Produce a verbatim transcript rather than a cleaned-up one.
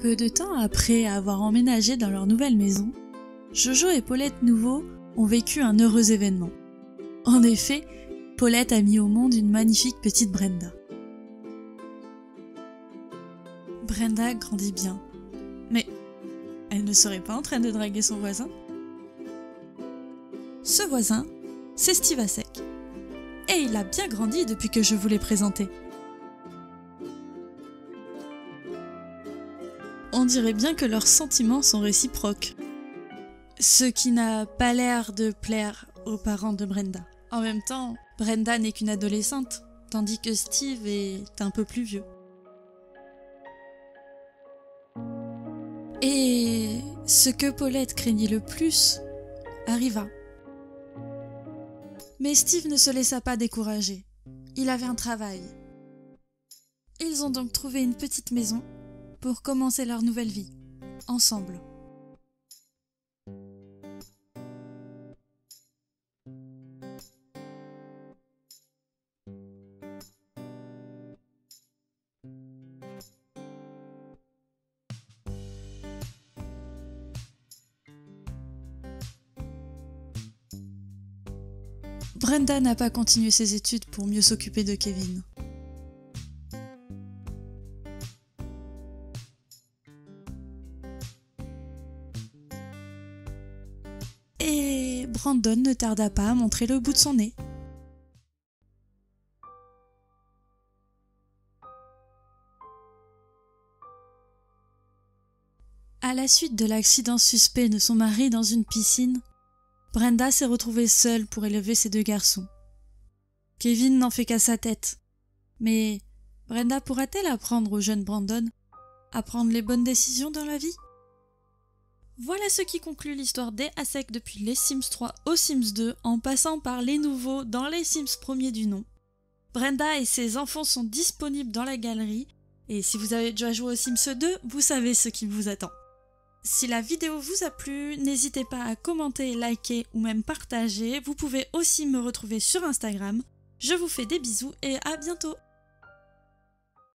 Peu de temps après avoir emménagé dans leur nouvelle maison, Jojo et Paulette Nouveau ont vécu un heureux événement. En effet, Paulette a mis au monde une magnifique petite Brenda. Brenda grandit bien, mais elle ne serait pas en train de draguer son voisin? Ce voisin, c'est Steve Asek, et il a bien grandi depuis que je vous l'ai présenté. On dirait bien que leurs sentiments sont réciproques, ce qui n'a pas l'air de plaire aux parents de Brenda. En même temps, Brenda n'est qu'une adolescente, tandis que Steve est un peu plus vieux. Et ce que Paulette craignait le plus arriva. Mais Steve ne se laissa pas décourager. Il avait un travail. Ils ont donc trouvé une petite maison pour commencer leur nouvelle vie, ensemble. Brenda n'a pas continué ses études pour mieux s'occuper de Kevin. Et Brandon ne tarda pas à montrer le bout de son nez. À la suite de l'accident suspect de son mari dans une piscine, Brenda s'est retrouvée seule pour élever ses deux garçons. Kevin n'en fait qu'à sa tête. Mais Brenda pourra-t-elle apprendre au jeune Brandon à prendre les bonnes décisions dans la vie? Voilà ce qui conclut l'histoire des Asek depuis les Sims trois aux Sims deux, en passant par les nouveaux dans les Sims premiers du nom. Brenda et ses enfants sont disponibles dans la galerie, et si vous avez déjà joué aux Sims deux, vous savez ce qui vous attend. Si la vidéo vous a plu, n'hésitez pas à commenter, liker ou même partager. Vous pouvez aussi me retrouver sur Instagram. Je vous fais des bisous et à bientôt!